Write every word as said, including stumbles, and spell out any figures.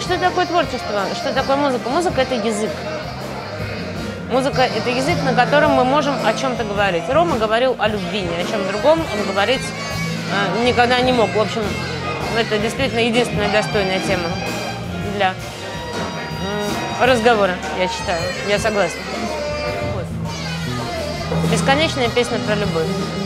Что такое творчество? Что такое музыка? Музыка – это язык. Музыка – это язык, на котором мы можем о чем-то говорить. Рома говорил о любви, ни о чем другом он говорить э, никогда не мог. В общем, это действительно единственная достойная тема для э, разговора, я считаю. Я согласна. Бесконечная песня про любовь.